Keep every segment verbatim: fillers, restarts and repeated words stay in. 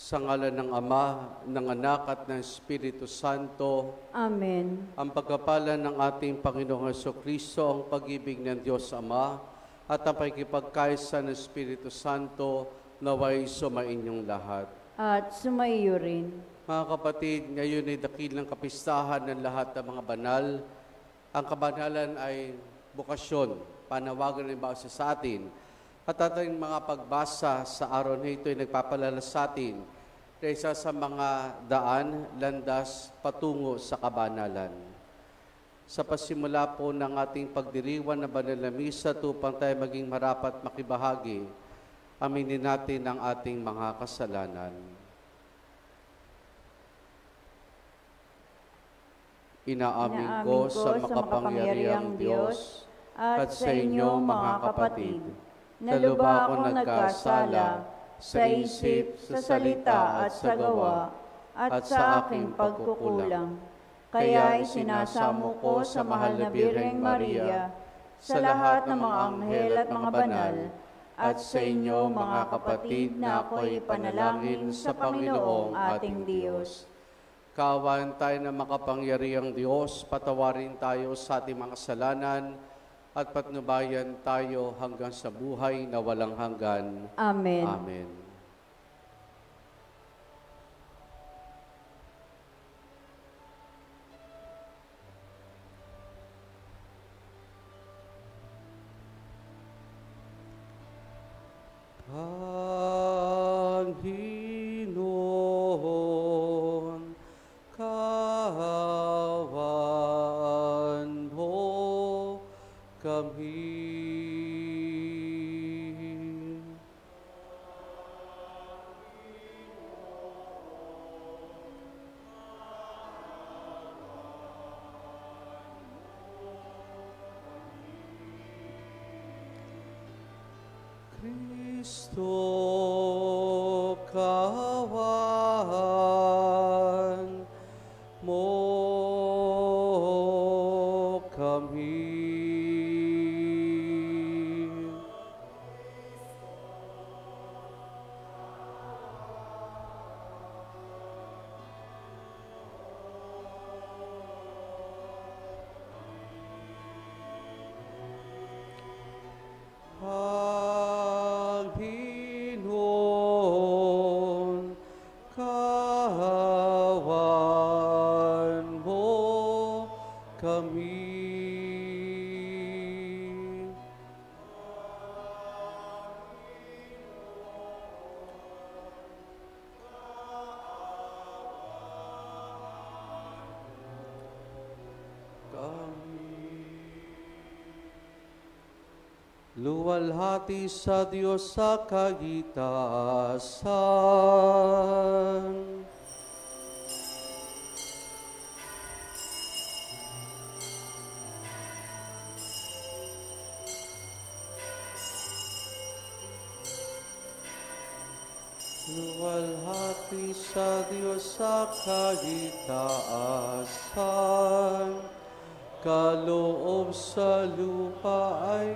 Sa ngalan ng Ama, ng Anak at ng Espiritu Santo. Amen. Ang pagkapalan ng ating Panginoong Hesukristo, ang pag-ibig ng Diyos Ama, at ang pakikipagkaisa ng Espiritu Santo, naway sumainyong lahat. At sumaiyo rin. Mga kapatid, ngayon ay dakilang kapistahan ng lahat ng mga banal. Ang kabanalan ay bukasyon, panawagan ng bawat isa sa atin. At ating mga pagbasa sa araw na ito ay nagpapalala sa atin na isa sa mga daan, landas, patungo sa kabanalan. Sa pasimula po ng ating pagdiriwan na banal na misa, upang tayo maging marapat makibahagi, aminin natin ang ating mga kasalanan. Inaamin ko sa makapangyarihang Diyos at sa inyo, mga kapatid, na lubha akong nagkasala sa isip, sa salita at sa gawa, at sa aking pagkukulang. Kaya isinasamo ko sa mahal na Birheng Maria, sa lahat ng mga anghel at mga banal, at sa inyo, mga kapatid, na ako'y ipanalangin sa Panginoong ating Diyos. Kaawaan tayo ng makapangyarihang Diyos, patawarin tayo sa ating mga kasalanan, at patnubayan tayo hanggang sa buhay na walang hanggan. Amen. Amen. Panginoon, kaawaan mo kami. Kristo, kaawaan mo kami. Panginoon, kaawaan mo kami. Luwalhati sa Diyos sa kagitasan. Luwalhati sa Diyos sa kagitasan. Kaloob sa lupa ay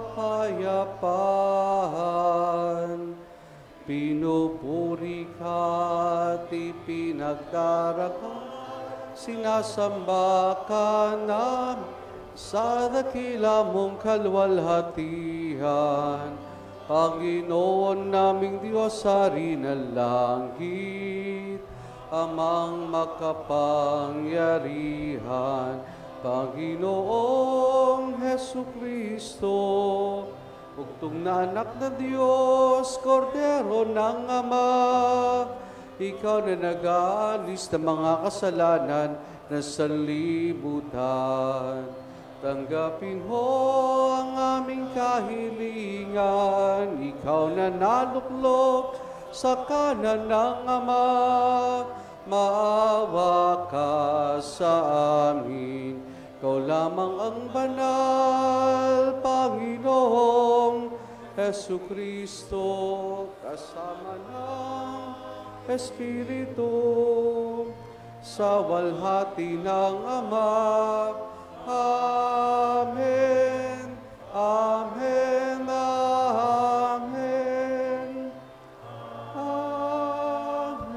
kapayapaan. Pinupuri ka at ipinagdarasal, sinasamba ka namin sa dakila mong kaluwalhatian. Panginoon naming Diyos, Hari ng langit, Amang makapangyarihan, Panginoong Hesukristo, bugtong na anak ng Diyos, Kordero ng Ama, ikaw na nag-aalis ng mga kasalanan na sanlibutan. Tanggapin mo ang aming kahilingan, ikaw na naluklok sa kanan ng Ama, maawa ka sa amin. Ikaw lamang ang banal, Panginoong Hesukristo, kasama ng Espiritu, sa walhati ng Ama. Amen. Amen. Amen. Amen.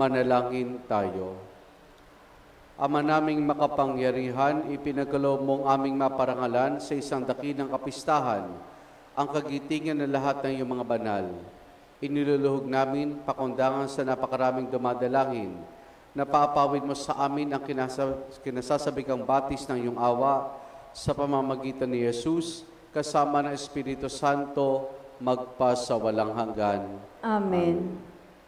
Manalangin tayo. Ama naming makapangyarihan, ipinagkaloob mong aming maparangalan sa isang dakilang kapistahan ang kagitingan ng lahat ng iyong mga banal. Iniluluhog namin pakundangan sa napakaraming dumadalangin na paapawid mo sa amin ang kinasa, kinasasabikang batis ng iyong awa sa pamamagitan ni Jesus kasama ng Espiritu Santo magpa sa walang hanggan. Amen.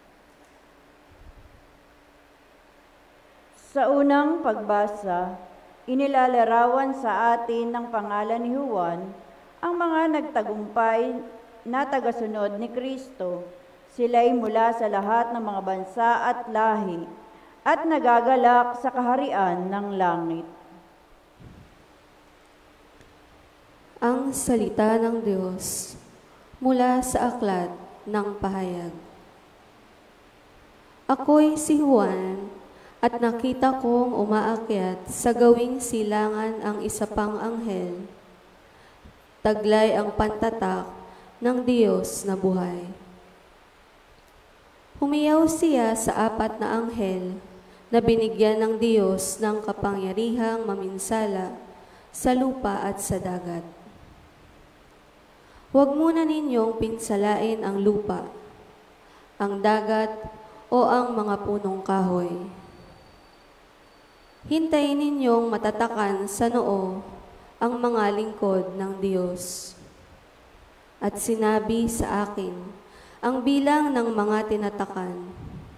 Sa unang pagbasa, inilalarawan sa atin ng pangalan ni Juan ang mga nagtagumpay na tagasunod ni Kristo. Sila'y mula sa lahat ng mga bansa at lahi at nagagalak sa kaharian ng langit. Ang salita ng Diyos mula sa aklat ng pahayag. Ako'y si Juan, at nakita kong umaakyat sa gawing silangan ang isa pang anghel. Taglay ang pantatak ng Diyos na buhay. Humiyaw siya sa apat na anghel na binigyan ng Diyos ng kapangyarihang maminsala sa lupa at sa dagat. Huwag muna ninyong pinsalain ang lupa, ang dagat o ang mga punong kahoy. Hintayin ninyong matatakan sa noo ang mga lingkod ng Diyos. At sinabi sa akin ang bilang ng mga tinatakan.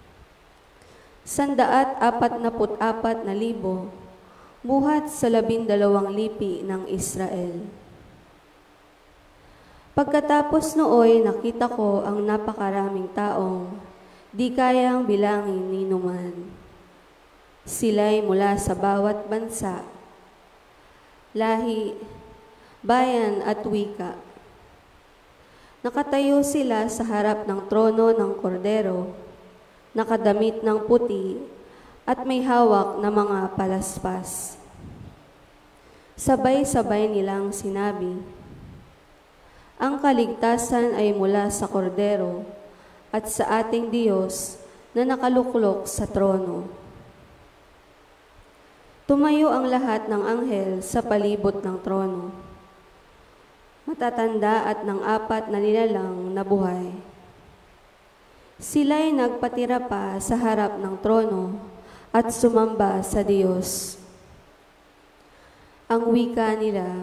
Sandaat apat na put apat na libo, buhat sa labindalawang lipi ng Israel. Pagkatapos nooy nakita ko ang napakaraming taong di kayang bilangin ni numan. Sila'y mula sa bawat bansa, lahi, bayan at wika. Nakatayo sila sa harap ng trono ng kordero, nakadamit ng puti at may hawak na mga palaspas. Sabay-sabay nilang sinabi, ang kaligtasan ay mula sa kordero at sa ating Diyos na nakaluklok sa trono. Tumayo ang lahat ng anghel sa palibot ng trono, matatanda at ng apat na nilalang na buhay. Sila'y nagpatira pa sa harap ng trono at sumamba sa Diyos. Ang wika nila,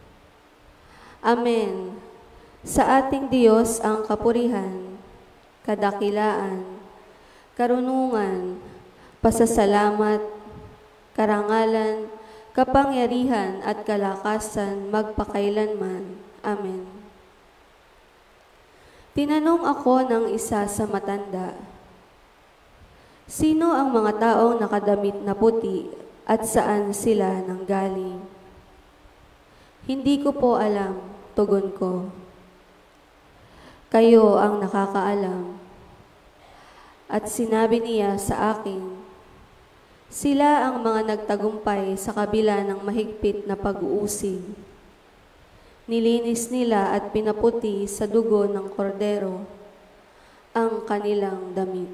Amen. Sa ating Diyos ang kapurihan, kadakilaan, karunungan, pasasalamat, karangalan, kapangyarihan at kalakasan magpakailanman. Amen. Tinanong ako ng isa sa matanda, sino ang mga taong nakadamit na puti at saan sila nanggaling? Hindi ko po alam, tugon ko. Kayo ang nakakaalam. At sinabi niya sa akin, sila ang mga nagtagumpay sa kabila ng mahigpit na pag-uusig. Nilinis nila at pinaputi sa dugo ng kordero ang kanilang damit.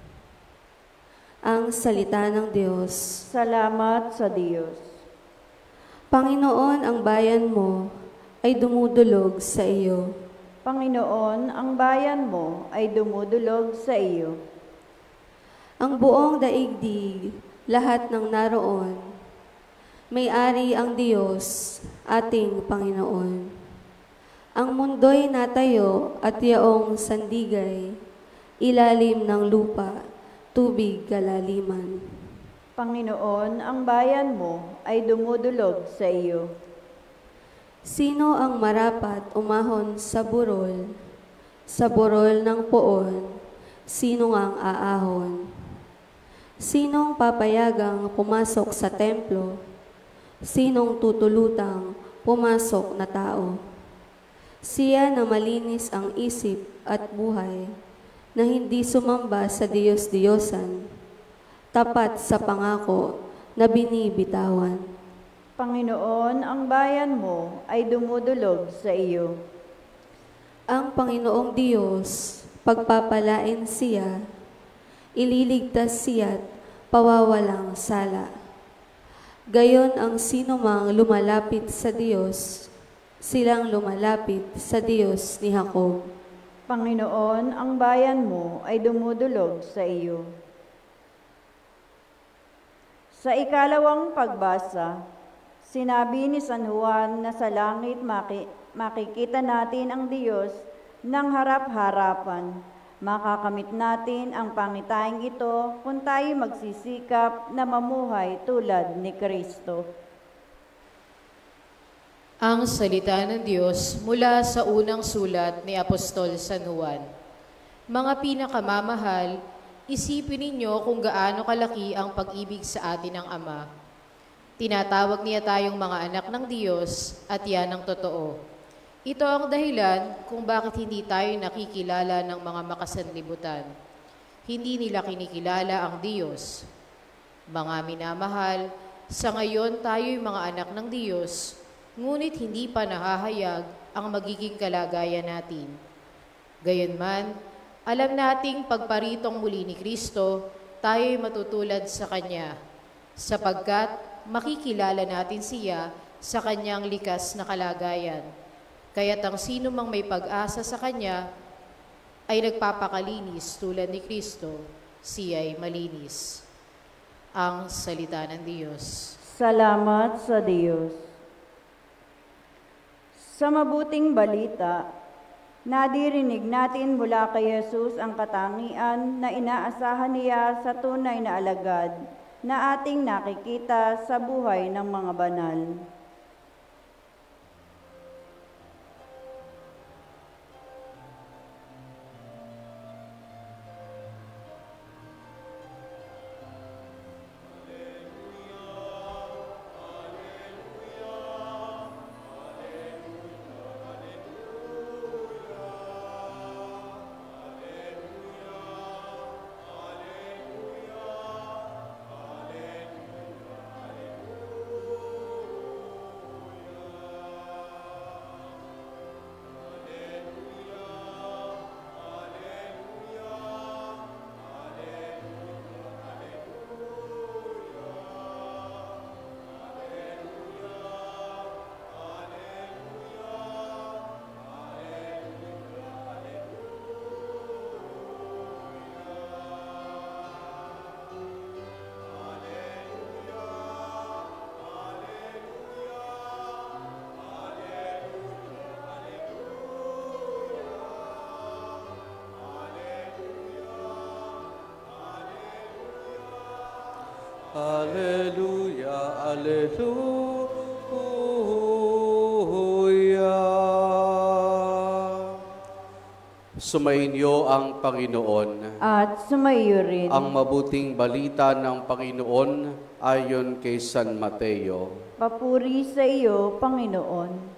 Ang salita ng Diyos. Salamat sa Diyos. Panginoon, ang bayan mo ay dumudulog sa iyo. Panginoon, ang bayan mo ay dumudulog sa iyo. Ang buong daigdig, lahat ng naroon, may-ari ang Diyos, ating Panginoon. Ang mundo'y natayo at yaong sandigay, ilalim ng lupa, tubig kalaliman. Panginoon, ang bayan mo ay dumudulog sa iyo. Sino ang marapat umahon sa burol? Sa burol ng poon, sino ang aahon? Sinong papayagang pumasok sa templo? Sinong tutulutang pumasok na tao? Siya na malinis ang isip at buhay, na hindi sumamba sa Diyos-Diyosan, tapat sa pangako na binibitawan. Panginoon, ang bayan mo ay dumudulog sa iyo. Ang Panginoong Diyos, pagpapalain siya, ililigtas siya't pawawalang sala. Gayon ang sinumang lumalapit sa Diyos, silang lumalapit sa Diyos ni Jacob. Panginoon, ang bayan mo ay dumudulog sa iyo. Sa ikalawang pagbasa, sinabi ni San Juan na sa langit maki makikita natin ang Diyos ng harap-harapan. Makakamit natin ang pangitaing ito kung tayo magsisikap na mamuhay tulad ni Kristo. Ang salita ng Diyos mula sa unang sulat ni Apostol San Juan. Mga pinakamamahal, isipin ninyo kung gaano kalaki ang pag-ibig sa atin ng Ama. Tinatawag niya tayong mga anak ng Diyos at yan ang totoo. Ito ang dahilan kung bakit hindi tayo nakikilala ng mga makasanlibutan. Hindi nila kinikilala ang Diyos. Mga minamahal, sa ngayon tayo'y mga anak ng Diyos, ngunit hindi pa nahahayag ang magiging kalagayan natin. Gayunman, alam nating pagparitong muli ni Kristo, tayo'y matutulad sa Kanya, sapagkat makikilala natin siya sa Kanyang likas na kalagayan. Kaya't ang sino mang may pag-asa sa Kanya ay nagpapakalinis tulad ni Kristo, siya'y malinis. Ang salita ng Diyos. Salamat sa Diyos. Sa mabuting balita, nadirinig natin mula kay Jesus ang katangian na inaasahan niya sa tunay na alagad na ating nakikita sa buhay ng mga banal. Alleluia, alleluia. Sumainyo ang Panginoon. At sumaiyo rin. Ang mabuting balita ng Panginoon ayon kay San Mateo. Papuri sa iyo, Panginoon.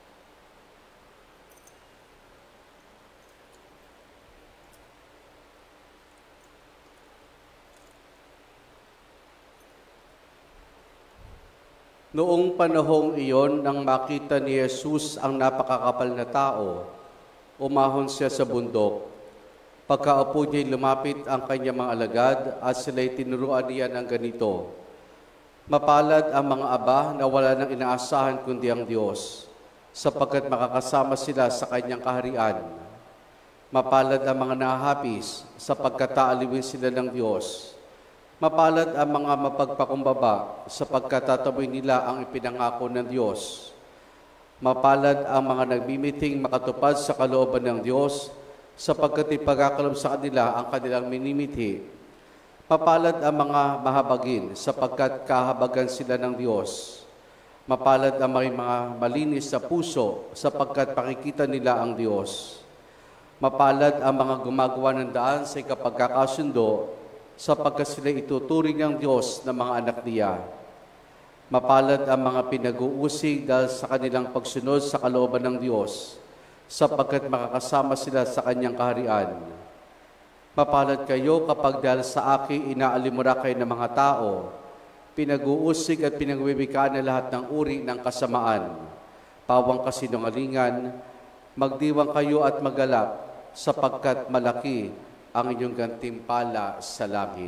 Noong panahong iyon, nang makita ni Jesus ang napakakapal na tao, umahon siya sa bundok. Pagkaupo niya'y lumapit ang kanyang mga alagad at sila'y tinuruan niya ng ganito. Mapalad ang mga aba na wala nang inaasahan kundi ang Diyos, sapagkat makakasama sila sa kanyang kaharian. Mapalad ang mga nahahapis, sapagkat taaliwin sila ng Diyos. Mapalad ang mga mapagpakumbaba, sapagkat tataboy nila ang ipinangako ng Diyos. Mapalad ang mga nagmimiting makatupad sa kalooban ng Diyos, sapagkat ipagkakalob sa kanila ang kanilang minimithi. Mapalad ang mga mahabagin, sapagkat kahabagan sila ng Diyos. Mapalad ang mga malinis sa puso, sapagkat pakikita nila ang Diyos. Mapalad ang mga gumagawa ng daan sa ikapagkakasundo, sapagkat sila ituturing ng Diyos na mga anak niya. Mapalad ang mga pinag-uusig dahil sa kanilang pagsunod sa kalooban ng Diyos, sapagkat makakasama sila sa kanyang kaharian. Mapalad kayo kapag dahil sa akin inaalimura kayo ng mga tao, pinag-uusig at pinagwiwikaan na lahat ng uri ng kasamaan, pawang kasinungalingan, magdiwang kayo at magalak, sapagkat malaki ang inyong gantimpala sa langit.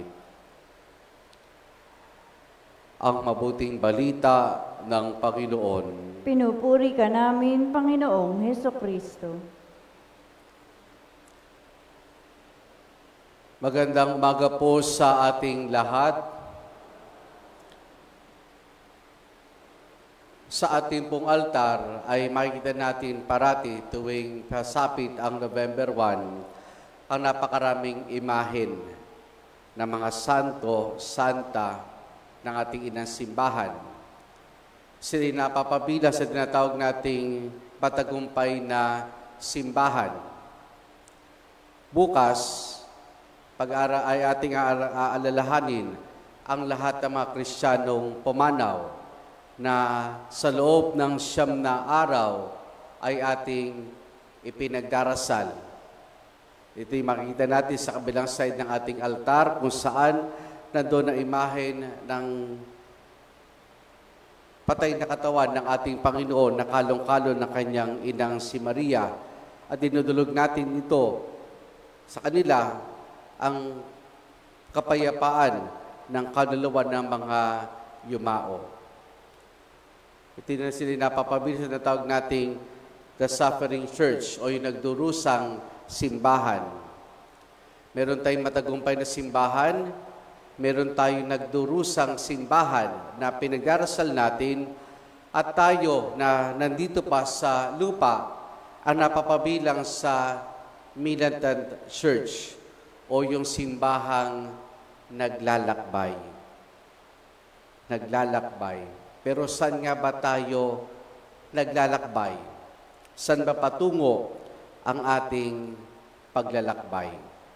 Ang mabuting balita ng Panginoon. Pinupuri ka namin, Panginoong Hesukristo. Magandang umaga po sa ating lahat. Sa ating pong altar ay makikita natin parati tuwing pasapit ang November first ang napakaraming imahen ng mga santo, santa ng ating inang simbahan. Sila napapabila sa tinatawag nating patagumpay na simbahan. Bukas, pag-ara ay ating aalalahanin ang lahat ng mga Kristiyanong pumanaw na sa loob ng siyam na araw ay ating ipinagdarasal. Ito yung makikita natin sa kabilang side ng ating altar kung saan nandoon ang imahen ng patay na katawan ng ating Panginoon na kalong-kalong ng kanyang inang si Maria. At dinudulog natin ito sa kanila ang kapayapaan ng kaluluwa ng mga yumao. Ito na sila napapabilis na tawag nating the suffering church o yung nagdurusang simbahan. Meron tayong matagumpay na simbahan, meron tayong nagdurusang simbahan na pinagdarasal natin, at tayo na nandito pa sa lupa ang napapabilang sa militant church o yung simbahang naglalakbay. Naglalakbay. Pero saan nga ba tayo naglalakbay? Saan ba patungo ang ating paglalakbay?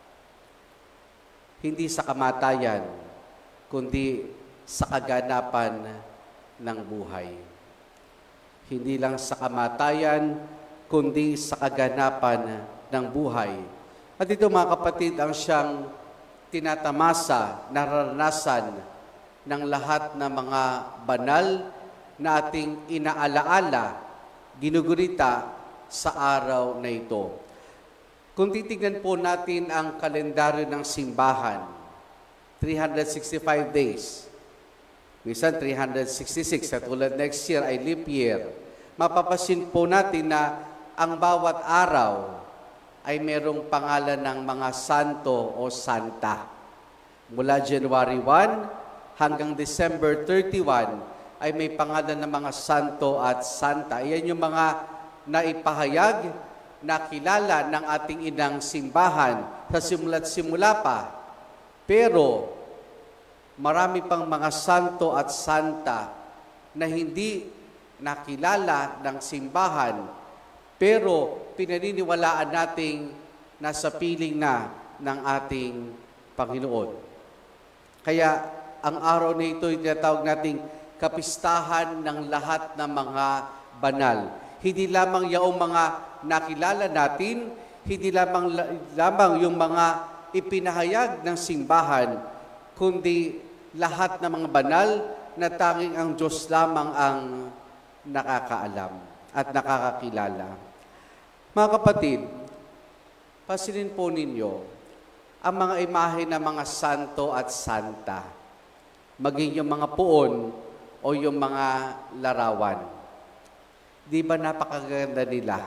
Hindi sa kamatayan, kundi sa kaganapan ng buhay. Hindi lang sa kamatayan, kundi sa kaganapan ng buhay. At ito mga kapatid, ang siyang tinatamasa, naranasan ng lahat ng mga banal na ating inaalaala, ginugurita sa araw na ito. Kung titignan po natin ang kalendaryo ng simbahan, three hundred sixty-five days, minsan three hundred sixty-six, at tulad next year ay leap year, mapapasin po natin na ang bawat araw ay merong pangalan ng mga santo o santa. Mula January first hanggang December thirty-first ay may pangalan ng mga santo at santa. Iyan yung mga naipahayag, nakilala ng ating inang simbahan sa simula't simula pa. Pero marami pang mga santo at santa na hindi nakilala ng simbahan, pero pinaniniwalaan nating nasa piling na ng ating Panginoon. Kaya ang araw na ito ay tinatawag nating kapistahan ng lahat ng mga banal. Hindi lamang yaong mga nakilala natin, hindi lamang, lamang yung mga ipinahayag ng simbahan, kundi lahat ng mga banal na tanging ang Diyos lamang ang nakakaalam at nakakakilala. Mga kapatid, pasilin po ninyo ang mga imahe ng mga santo at santa, maging yung mga puon o yung mga larawan. Di ba napakaganda nila?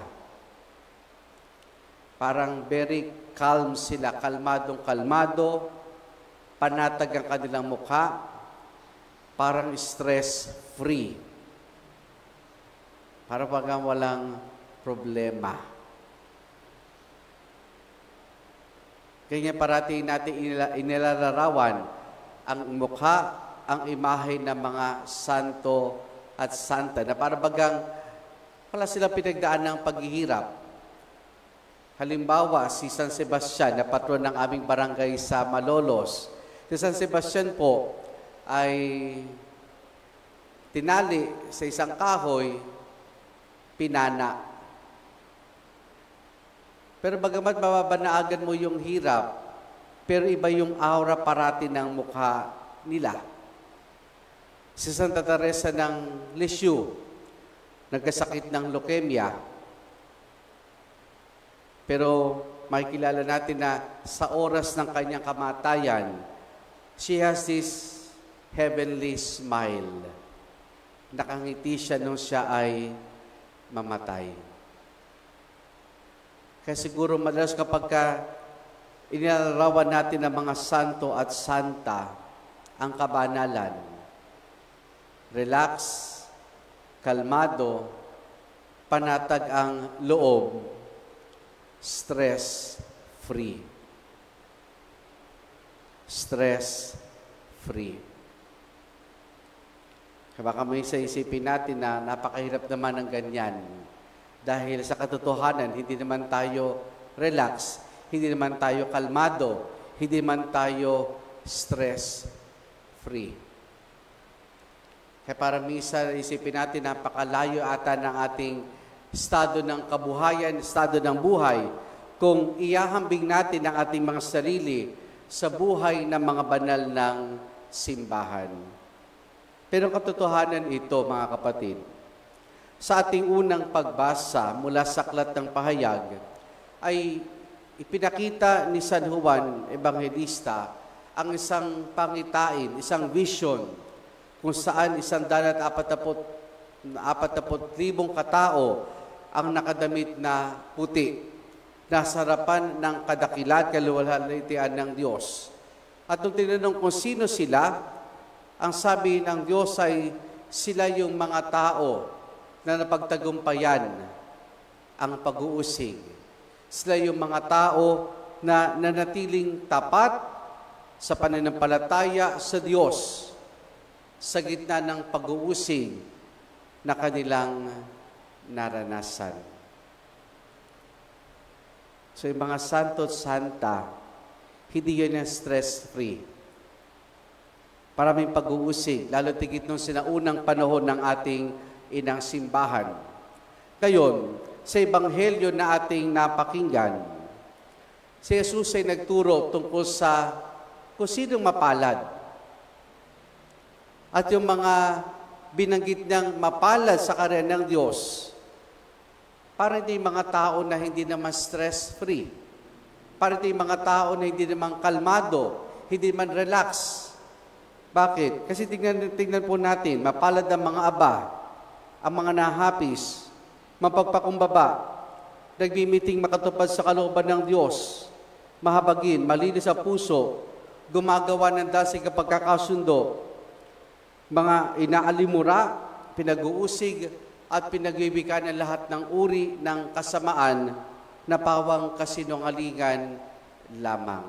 Parang very calm sila, kalmadong kalmado, panatag ang kanilang mukha, parang stress-free. Para bagang walang problema. Kaya parati natin inilalarawan ang mukha, ang imahe ng mga santo at santa, na para bagang wala silang pinagdaan ng paghihirap. Halimbawa, si San Sebastian, na patron ng aming barangay sa Malolos. Si San Sebastian po ay tinali sa isang kahoy, pinana. Pero bagamat mababanaagan mo yung hirap, pero iba yung aura parati ng mukha nila. Si Santa Teresa ng Lisieux, nagkasakit ng leukemia, pero makikilala natin na sa oras ng kanyang kamatayan, she has this heavenly smile. Nakangiti siya nung siya ay mamatay. Kaya siguro madalas kapag ka inilarawan natin ng mga santo at santa ang kabanalan, relax, kalmado, panatag ang loob, stress-free. Stress-free. Baka may sa isipin natin na napakahirap naman ng ganyan. Dahil sa katotohanan, hindi naman tayo relax, hindi naman tayo kalmado, hindi naman tayo stress-free. Kaya para minsan isipin natin, napakalayo ata ng ating estado ng kabuhayan, estado ng buhay, kung iyahambing natin ang ating mga sarili sa buhay ng mga banal ng simbahan. Pero katotohanan ito, mga kapatid, sa ating unang pagbasa mula sa Aklat ng Pahayag, ay ipinakita ni San Juan Evangelista ang isang pangitain, isang vision, kung saan isang dalat apatapot, apatapot libong katao ang nakadamit na puti, nasa harapan ng kadakilat, kaluwalhatian ng Diyos. At nung tinanong kung sino sila, ang sabi ng Diyos ay sila yung mga tao na napagtagumpayan ang pag-uusig. Sila yung mga tao na nanatiling tapat sa pananampalataya sa Diyos sa gitna ng pag-uusig na kanilang naranasan. So yung mga santo at santa, hindi yun yung stress-free. Maraming pag-uusig, lalo tigit nung sinaunang panahon ng ating inang simbahan. Ngayon, sa ebanghelyo na ating napakinggan, si Jesus ay nagturo tungkol sa kung sinong mapalad. At yung mga binanggit niyang mapalad sa karyan ng Diyos, para hindi mga tao na hindi naman stress-free, para hindi mga tao na hindi naman kalmado, hindi naman relax. Bakit? Kasi tingnan, tingnan po natin, mapalad ang mga aba, ang mga nahapis, mapagpakumbaba, nagmimiting makatupad sa kalooban ng Diyos, mahabagin, malinis sa puso, gumagawa ng dasig kapag kakasundo, mga inaalimura, pinag-uusig, at pinag-ibigan ng lahat ng uri ng kasamaan na pawang kasinungalingan lamang.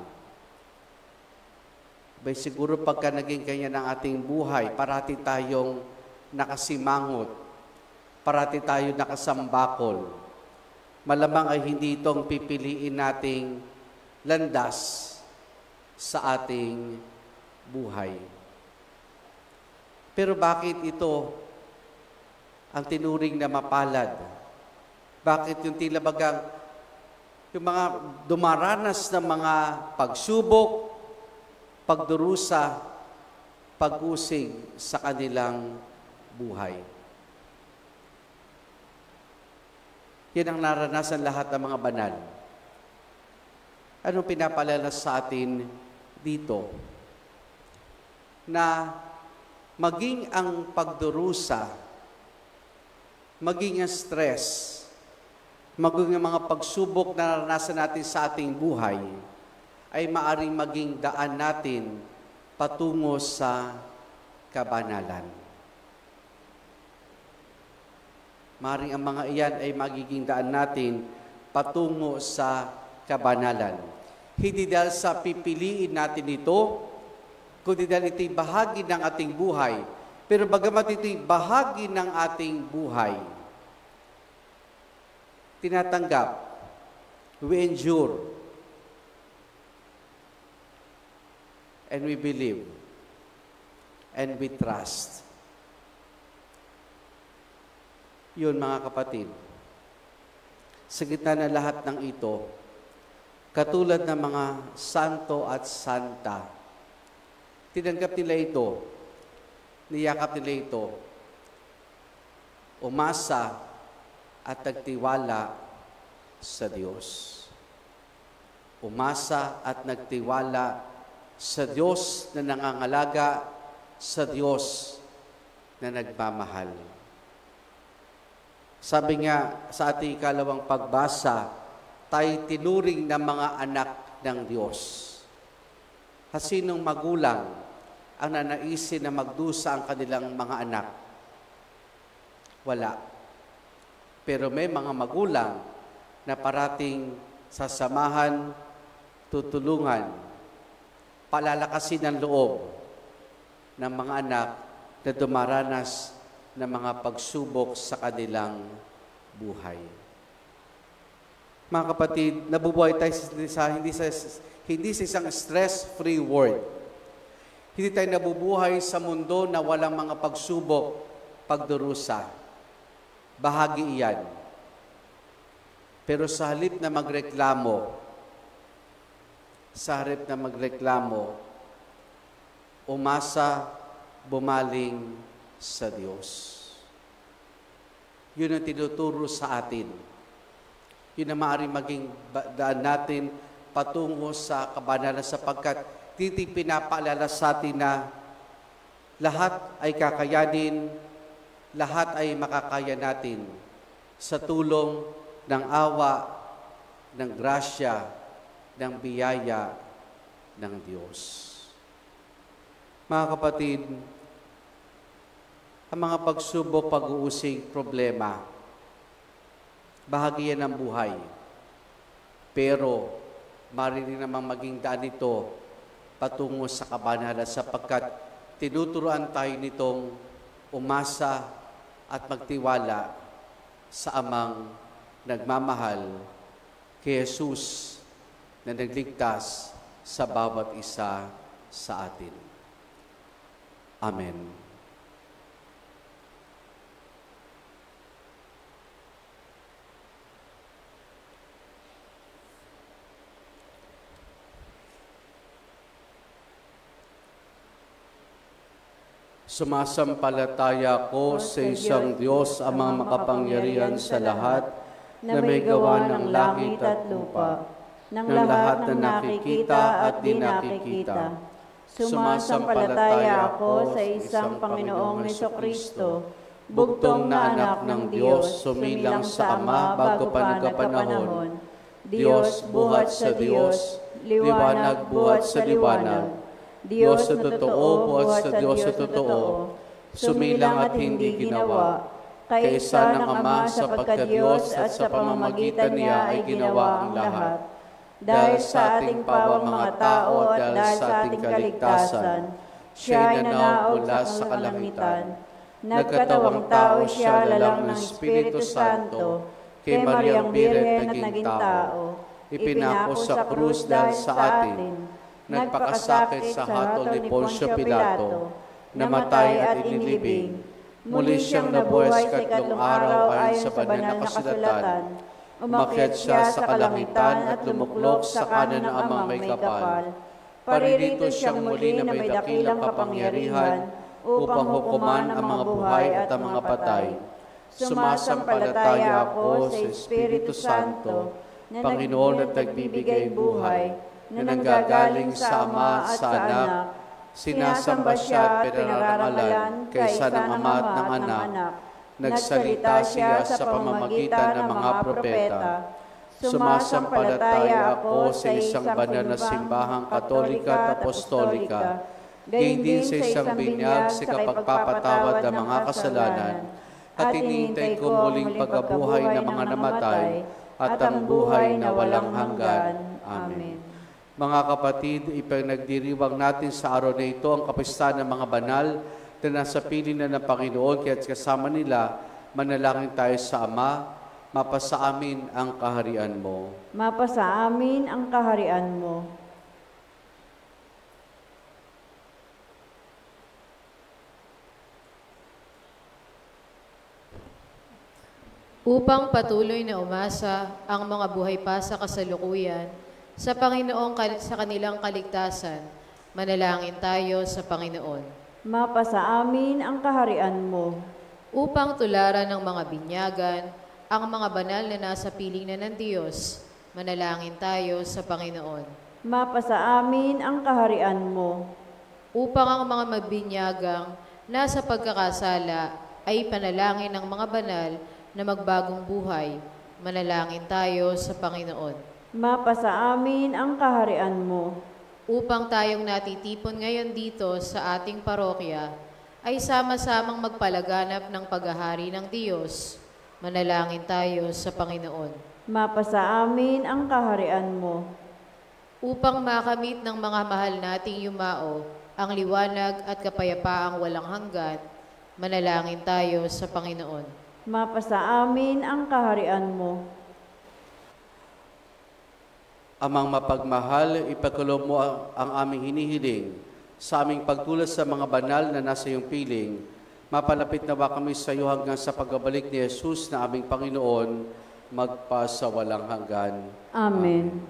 Bay siguro pagka naging kanya ng ating buhay, parati tayong nakasimangot, parati tayo nakasambakol. Malamang ay hindi itong pipiliin nating landas sa ating buhay. Pero bakit ito ang tinuring na mapalad? Bakit yung tila bagang yung mga dumaranas ng mga pagsubok, pagdurusa, pag-usig sa kanilang buhay? Yan ang naranasan lahat ng mga banal. Anong pinapalalas sa atin dito? Na maging ang pagdurusa, maging ang stress, maging ang mga pagsubok na naranasan natin sa ating buhay, ay maaring maging daan natin patungo sa kabanalan. Maaring ang mga iyan ay magiging daan natin patungo sa kabanalan. Hindi dahil sa pipiliin natin ito, kundi dahil ito'y bahagi ng ating buhay. Pero bagamat ito'y bahagi ng ating buhay, tinatanggap, we endure, and we believe, and we trust. Yun, mga kapatid. Sa gitna na lahat ng ito, katulad ng mga santo at santa, tinanggap nila ito, niyakap nila ito, umasa at nagtiwala sa Diyos. umasa at nagtiwala sa Diyos na nangangalaga, sa Diyos na nagmamahal. Sabi nga sa ating ikalawang pagbasa, tayo tinuring na mga anak ng Diyos. Hasinong magulang ang nanaisin na magdusa ang kanilang mga anak? Wala. Pero may mga magulang na parating sasamahan, tutulungan, palalakasin ang loob ng mga anak na dumaranas ng mga pagsubok sa kanilang buhay. Mga kapatid, nabubuhay tayo sa, hindi sa, hindi sa isang stress-free world. Hindi tayo nabubuhay sa mundo na walang mga pagsubok, pagdurusa. Bahagi iyan. Pero sa halip na magreklamo, sa halip na magreklamo, umasa, bumaling sa Diyos. Yun ang tinuturo sa atin. Yun ang maaaring maging daan natin patungo sa kabanalan sapagkat dito pinapaalala sa atin na lahat ay kakayanin, lahat ay makakaya natin sa tulong ng awa, ng grasya, ng biyaya ng Diyos. Mga kapatid, ang mga pagsubok, pag-uusig, problema, bahagi yan ng buhay. Pero, marinig namang maging daan ito patungo sa kabanalan sapagkat tinuturuan tayo nitong umasa at magtiwala sa amang nagmamahal kay Jesus na nagligtas sa bawat isa sa atin. Amen. Sumasampalataya ko sa isang Diyos amang makapangyarihan sa lahat na may gawa ng langit at lupa, ng lahat na nakikita at di nakikita. Sumasampalataya ako sa isang Panginoong Hesukristo, bugtong na anak ng Diyos, sumilang sa Ama bago pa nagkapanahon. Diyos buhat sa Diyos, liwanag buhat sa liwanag. Diyos na totoo, buhat sa Diyos na totoo, sumilang at hindi ginawa. Kaisa ng Ama sa pagka-Diyos at sa pamamagitan niya ay ginawa ang lahat. Dahil sa ating pawang mga tao at dahil sa ating kaligtasan, siya ay nanaog sa kalangitan. Nagkatawang tao siya lalang ng Espiritu Santo, kay Mariang Birhen at naging tao. Ipinako sa krus dahil sa atin. Nagpakasakit sa hatol ni Poncio Pilato, namatay at inilibing. Muli siyang nabuhay sa ikatlong araw ayon sa banal na kasulatan. Umakyat siya sa kalangitan at lumuklok sa kanan ng Amang may kapal. Paririto siyang muli na may dakilang kapangyarihan upang hukuman ang mga buhay at ang mga patay. Sumasampalataya ako sa Espiritu Santo, Panginoon at nagbibigay buhay, na nanggagaling sa Ama at sa Anak, sinasamba siya at pinararangalan kaysa ng Ama at ng Anak, nagsalita siya sa pamamagitan ng mga propeta. Sumasampalataya ako sa isang banal na simbahang katolika at apostolika, gayon din sa isang binyag sa kapagpapatawad ng mga kasalanan, at hinihintay ko muling pagkabuhay ng mga namatay at ang buhay na walang hanggan. Amen. Mga kapatid, ipagnagdiriwang natin sa araw na ito ang kapistahan ng mga banal na nasa piling na ng Panginoon, kaya't kasama nila, manalangin tayo sa Ama, mapasa amin ang kaharian mo. Mapasa amin ang kaharian mo. Upang patuloy na umasa ang mga buhay pa sa kasalukuyan, sa Panginoong sa kanilang kaligtasan, manalangin tayo sa Panginoon. Mapasa amin ang kaharian mo. Upang tularan ng mga binyagan, ang mga banal na nasa piling na ng Diyos, Manalangin tayo sa Panginoon. Mapasa amin ang kaharian mo. Upang ang mga mabinyagang nasa pagkakasala ay panalangin ng mga banal na magbagong buhay. Manalangin tayo sa Panginoon. Mapasa amin ang kaharian mo. Upang tayong natitipon ngayon dito sa ating parokya, ay sama-samang magpalaganap ng paghahari ng Diyos. Manalangin tayo sa Panginoon. Mapasa amin ang kaharian mo. Upang makamit ng mga mahal nating yumao, ang liwanag at kapayapaang walang hanggan, manalangin tayo sa Panginoon. Mapasa amin ang kaharian mo. Amang mapagmahal, ipagkaloob mo ang, ang aming hinihiling sa aming pagtulas sa mga banal na nasa iyong piling. Mapalapit na ba kami sa iyo hanggang sa pagbabalik ni Jesus na aming Panginoon, magpa sa walang hanggan. Amen. Amen.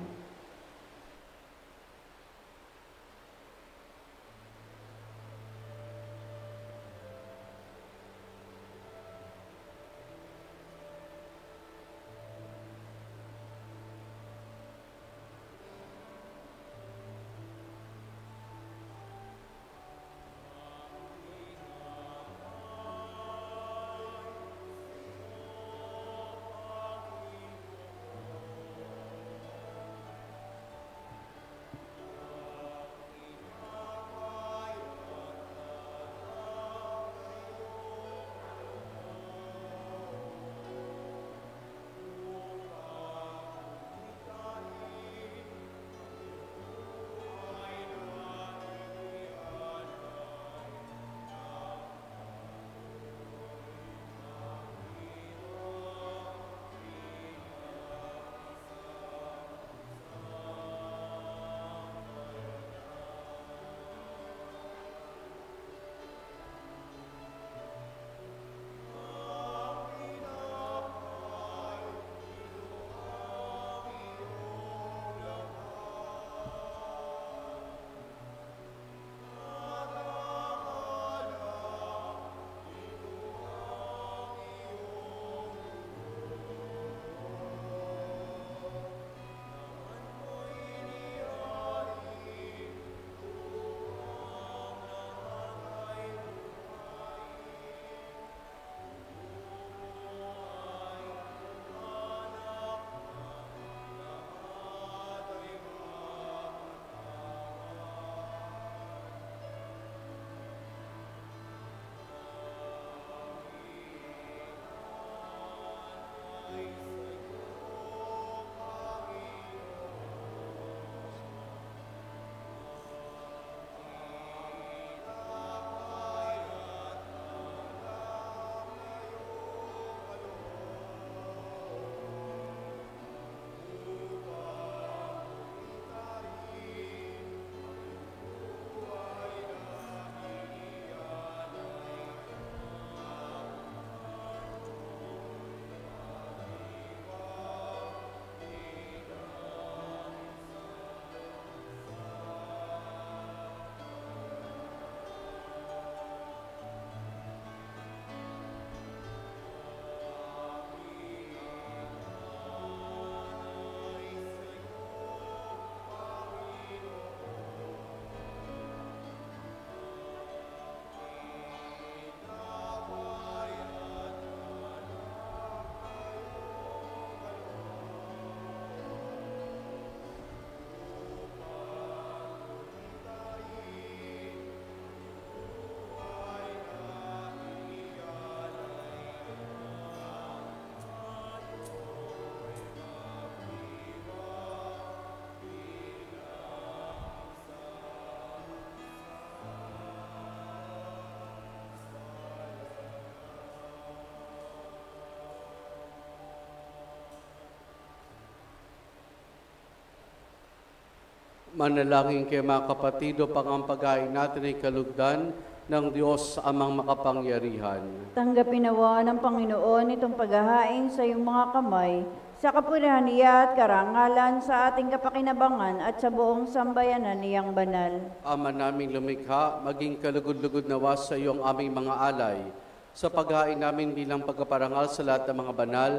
Manalangin kayo mga kapatid, upang ang pagkain natin ay kalugdan ng Diyos amang makapangyarihan. Tanggapin nawa ng Panginoon itong paghahain sa iyong mga kamay, sa kapurihan niya at karangalan sa ating kapakinabangan at sa buong sambayanan niyang banal. Ama naming lumikha, maging kalugod-lugod nawa sa iyo ang aming mga alay, sa paghahain namin bilang pagkaparangal sa lahat ng mga banal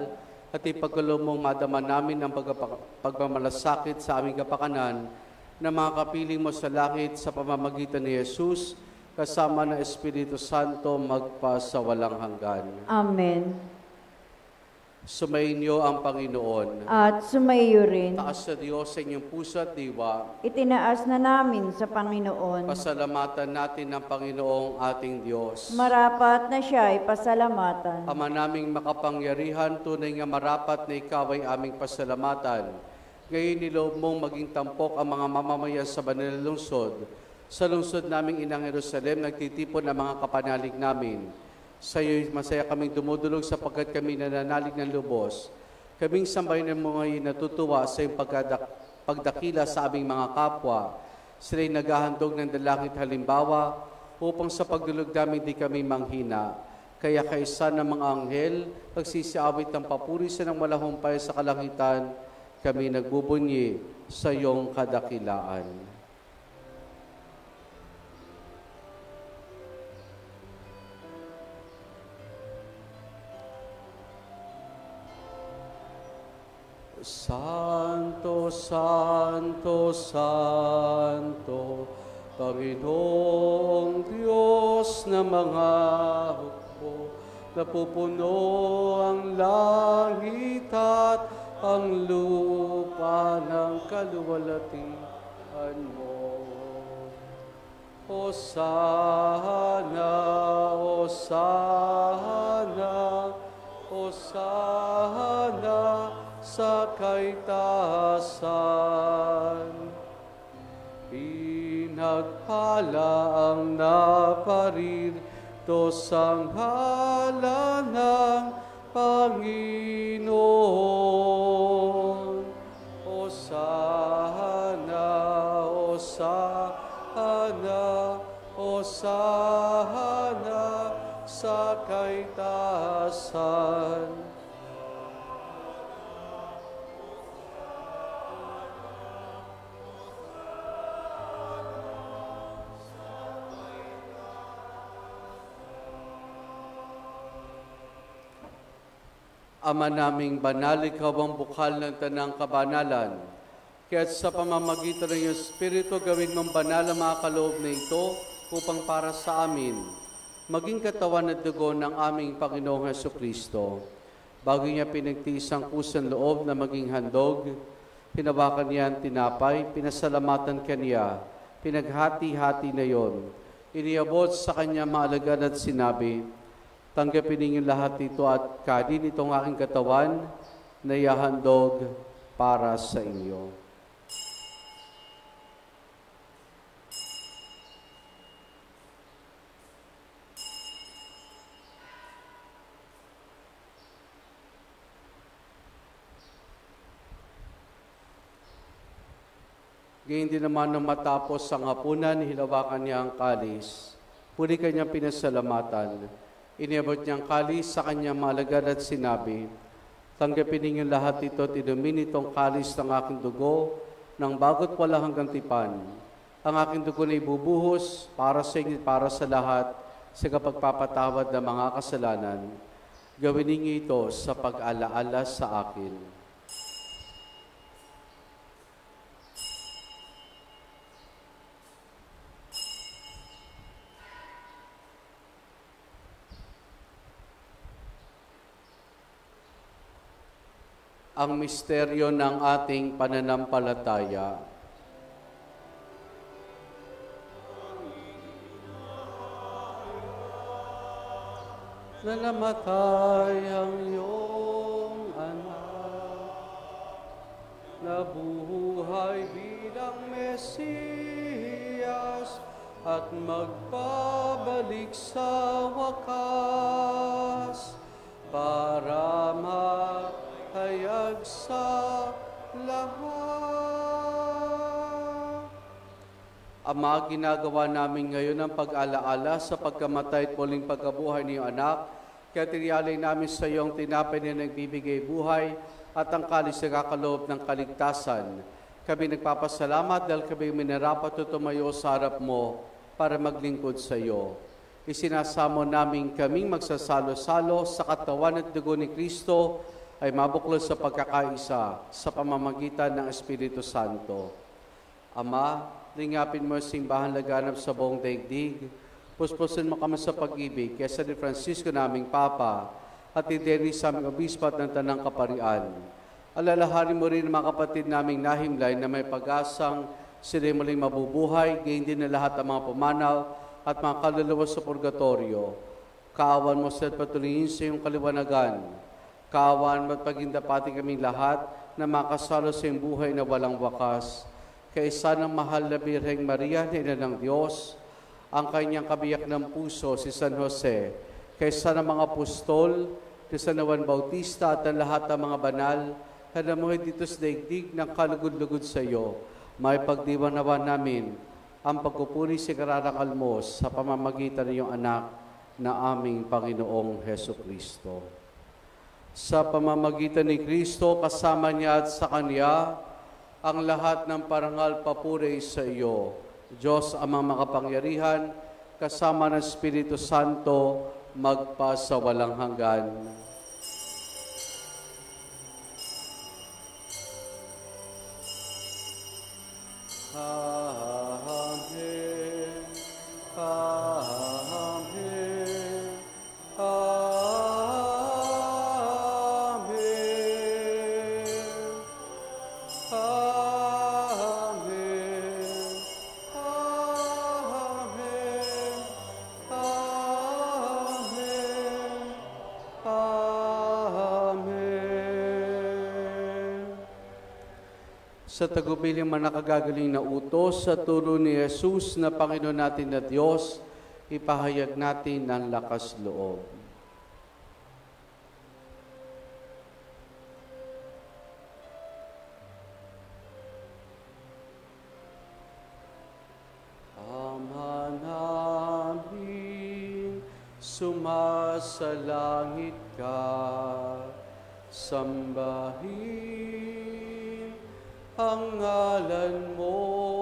at ipagkaloob mong madama namin ang pagpapa- pagmamalasakit sa aming kapakanan na mga kapiling mo sa langit sa pamamagitan ni Jesus, kasama ng Espiritu Santo magpa sa walang hanggan. Amen. Sumainyo ang Panginoon. At sumaiyo rin. Taas sa Diyos sa inyong puso at diwa. Itinaas na namin sa Panginoon. Pasalamatan natin ang Panginoong ating Diyos. Marapat na siya ay pasalamatan. Ama naming makapangyarihan, tunay nga marapat na ikaw ay aming pasalamatan. Ngayon niloob mong maging tampok ang mga mamamayan sa banal na lungsod. Sa lungsod naming Inang Jerusalem, nagtitipon ang mga kapanalig namin. Sa iyo masaya kaming dumudulog sapagkat kami nananalig ng lubos. Kaming sambahin ng mga natutuwa sa iyong pagdadak, pagdakila sa aming mga kapwa. Sila'y naghahandog ng dalangit halimbawa upang sa pagdulog namin di kami manghina. Kaya kaysa ng mga anghel, pagsisiawit ng papuri sa ng malahumpay sa kalangitan, kami nagbubunyi sa iyong kadakilaan. Santo, Santo, Santo, Panginoong Diyos na mga hukbo, napupuno ang langit at ang lupa ng kaluwalhatian mo. Hosana, Hosana, Hosana, sa kaitaasan. Pinagpala ang naparirito sa ngalan ng Panginoon. Hosana, Hosana, Hosana sa kaitaasan. Ama naming banal, ikaw ang bukal ng tanang kabanalan. Kaya't sa pamamagitan ng iyong Espiritu, gawin mong banal ang mga kaloob na ito upang para sa amin, maging katawan at dugo ng aming Panginoong Hesukristo. Bago niya pinagtiis ang kusang loob na maging handog, hinawakan niya ang tinapay, pinasalamatan kaniya, pinaghati-hati na yon. Iniabot sa kanya maalagan at sinabi, tanggapin ninyo lahat ito at kanin itong aking katawan na ihahandog para sa inyo. Gayun din naman nang matapos ang hapunan, hilawakan niya ang kalis. Huli kanyang pinasalamatan. Iniabot niyang kalis sa kanyang malagad at sinabi, tanggapin ninyo lahat ito at inumin itong kalis ng aking dugo ng bago't wala hanggang tipan. Ang aking dugo na ibubuhos para sa inyo para sa lahat sa kapagpapatawad ng mga kasalanan. Gawin ninyo ito sa pag-alaala sa akin. Ang misteryo ng ating pananampalataya. Na namatay ang iyong anak, nabuhay bilang Mesiyas, at magbabalik sa wakas para mag hayag sa lahat. Ama, ginagawa namin ngayon ang pag-alaala sa pagkamatay at muling pagkabuhay ni iyong anak, kaya tiniyalay namin sa iyong tinapay na nagbibigay buhay at ang kalis na kakaloob ng kaligtasan. Kami nagpapasalamat dahil kami minarapat at tumayo sa harap mo para maglingkod sa iyo. Isinasamo namin kaming magsasalo-salo sa katawan at dugo ni Kristo ay mabuklod sa pagkakaisa sa pamamagitan ng Espiritu Santo. Ama, lingapin mo ang simbahan laganap sa buong daigdig. Puspusin mo kami sa pag-ibig kaya ni Francisco naming Papa at ni Dennis sa aming obispo at ng Tanang Kaparian. Alalahanin mo rin mga kapatid naming nahimlay na may pag-asang sila muling mabubuhay, gayon din na lahat ng mga pumanaw at mga kaluluwa sa purgatorio. Kaawan mo sa patuloyin sa iyong kaliwanagan. Kaawan mo at pagindapati kaming lahat na makasalo sa iyong buhay na walang wakas. Kaisa ng mahal na Birheng Maria, Ina ng Diyos, ang kanyang kabiyak ng puso, si San Jose, kaisa ng mga apostol, ni San Juan Bautista at ang lahat ng mga banal, na namuhay dito sa daigdig ng kalugod-lugod sa iyo, may pagdiwanawan namin ang pagpupuri si Kararang Almos sa pamamagitan ng iyong anak na aming Panginoong Heso Kristo. Sa pamamagitan ni Kristo, kasama niya at sa Kanya, ang lahat ng parangal papuri sa iyo, Diyos amang makapangyarihan, kasama ng Espiritu Santo, magpa sa walang hanggan. Amen. Amen. Sa tagubiling man nakagagaling na utos sa turo ni Jesus na Panginoon natin na Diyos, ipahayag natin ng lakas loob. Ama namin, sumasalangit ka, sambahin ang ngalan mo,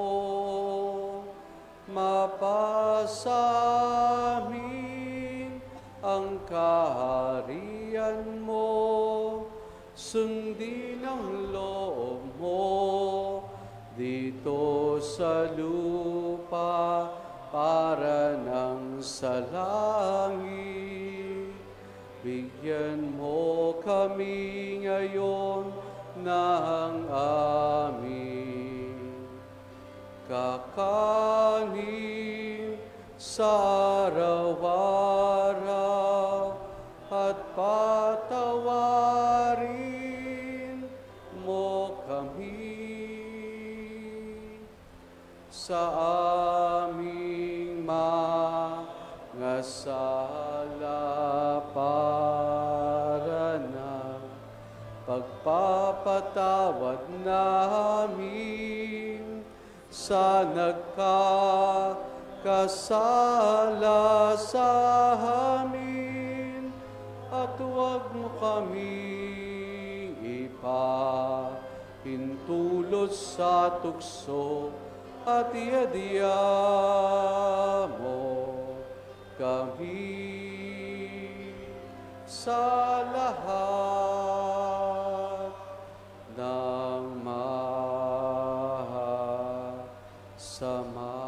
mapasamin ang kaharian mo, sundin ang loob mo dito sa lupa para nang sa langit. Bigyan mo kami ngayon ng aming kakanin sa araw-araw at patawarin mo kami sa aming mga sala para na pagpapatawad namin sa nagkakasala sa amin, at huwag mo kami ipahintulot sa tukso, at iadya mo kami sa lahat ng masama.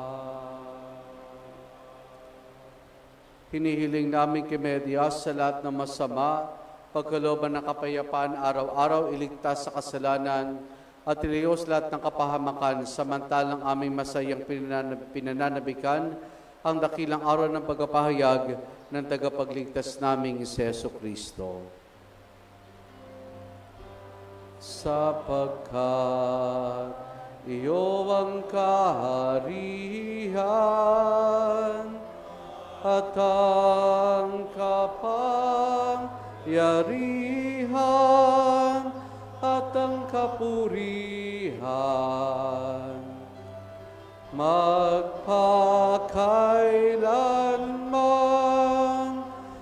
Hinihiling namin kay Medias sa lahat ng masama, pagkalooban ng kapayapaan araw-araw, iligtas sa kasalanan, at iliyos lahat ng kapahamakan, samantalang aming masayang pinananab pinananabikan ang dakilang araw ng pagpapahayag ng tagapagligtas naming si Jesu Kristo. Sapagkat iyo ang kaharian at ang kapangyarihan at ang kapurihan magpakailanman.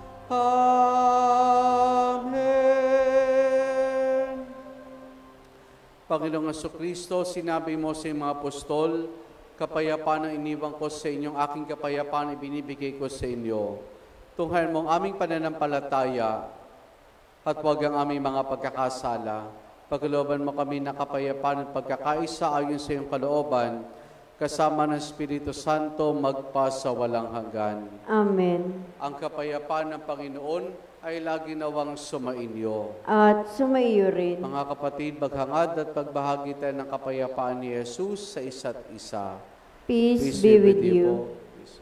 Amen. Panginoong Jesucristo, sinabi mo sa mga apostol, kapayapaan ang iniwan ko sa inyong aking kapayapaan ibinibigay ko sa inyo. Tunghayan mo ang aming pananampalataya At huwag ang aming mga pagkakasala. Pagkalooban mo kami ng kapayapaan at pagkakaisa ayon sa iyong kalooban, kasama ng Espiritu Santo magpa sa walang hanggan. Amen. Ang kapayapaan ng Panginoon ay lagi nawang sumainyo. At sumaiyo rin. Mga kapatid, maghangad at pagbahagi tayo ng kapayapaan ni Jesus sa isa't isa. Peace, be with you. po. Peace.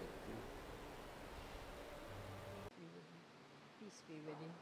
Peace be with you.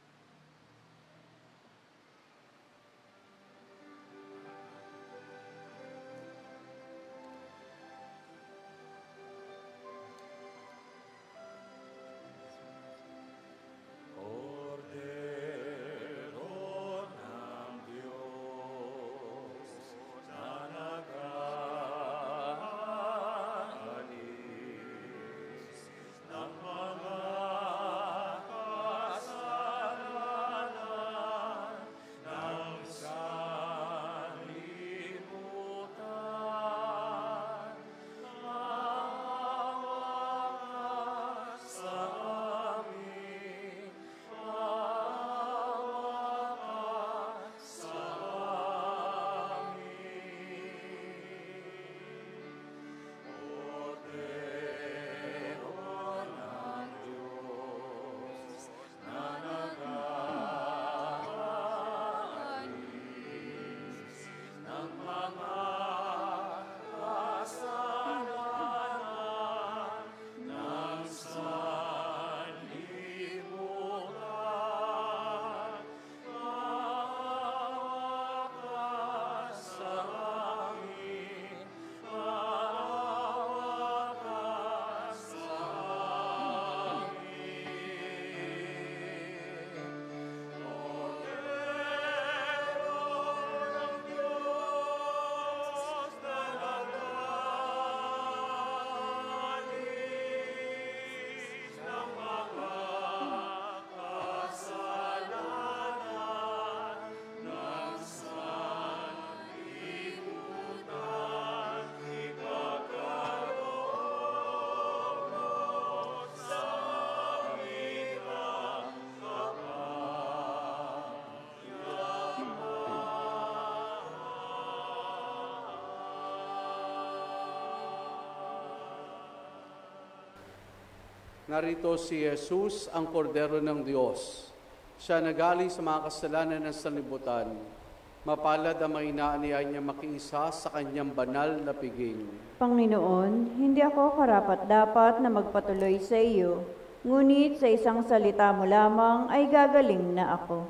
Narito si Jesus, ang kordero ng Diyos. Siya nagaling sa mga kasalanan ng sanlibutan. Mapalad ang mga inaaniya niya makiisa sa kanyang banal na piging. Panginoon, hindi ako karapat-dapat na magpatuloy sa iyo, ngunit sa isang salita mo lamang ay gagaling na ako.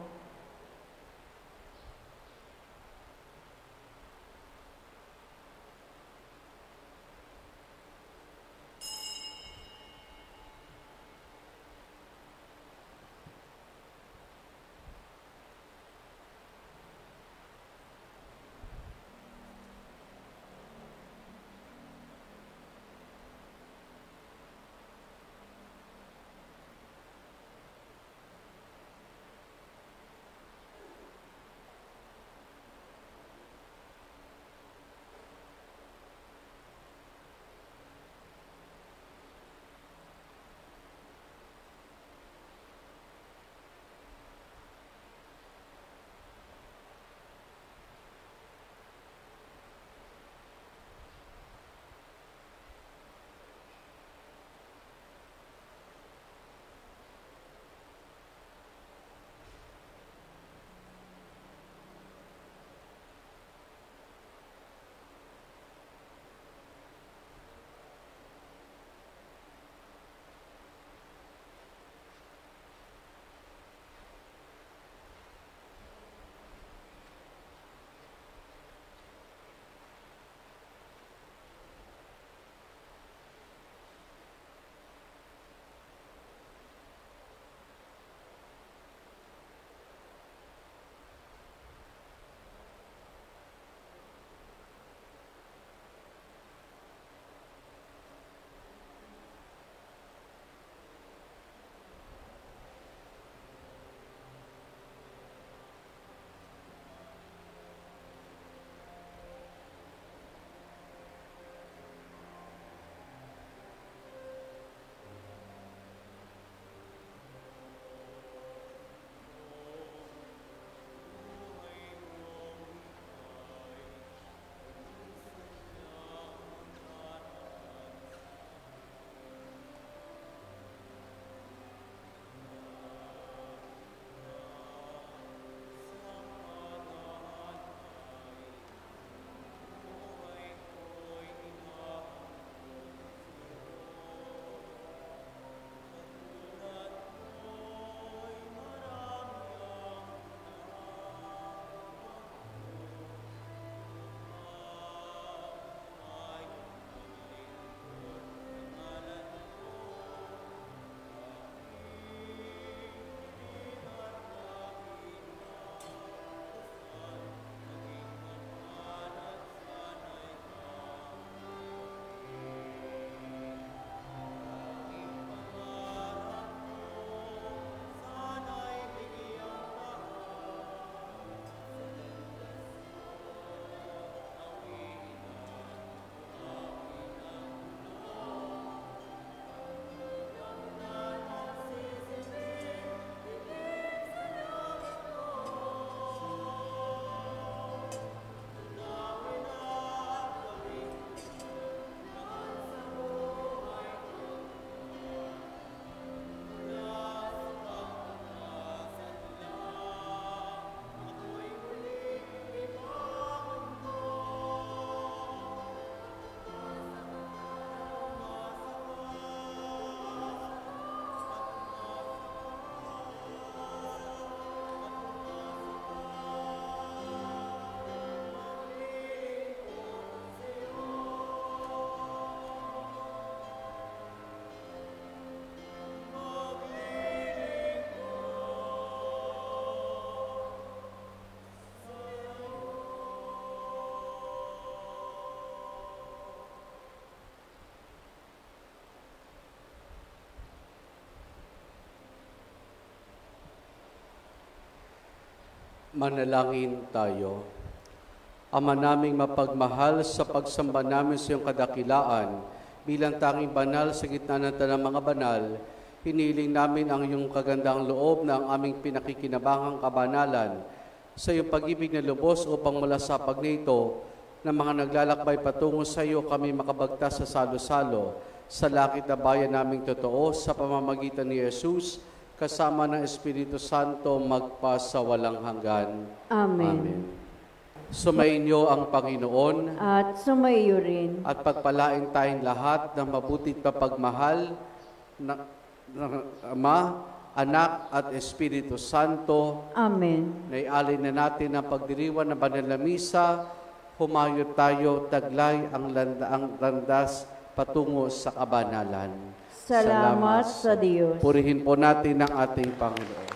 Manalangin tayo. Ama naming mapagmahal, sa pagsamba namin sa iyong kadakilaan, bilang tanging banal sa gitna ng tanang mga banal, hiniling namin ang iyong kagandang loob na ang aming pinakikinabangang kabanalan sa iyong pag-ibig na lubos upang mula sa pag nito na mga naglalakbay patungo sa iyo kami makabagtas sa salo-salo sa lakit na bayan naming totoo sa pamamagitan ni Jesus kasama ng Espiritu Santo magpasawalang hanggan. Amen. Amen. Sumainyo ang Panginoon At sumaiyo rin. at pagpalain tayong lahat ng mabuting kapagmahal ng, ng Ama, Anak at Espiritu Santo. Amen. Naialin na natin ang pagdiriwang ng banal na misa. Humayo tayo, taglay ang, landa, ang landas patungo sa kabanalan. Salamat sa Diyos. Purihin po natin ang ating Panginoon.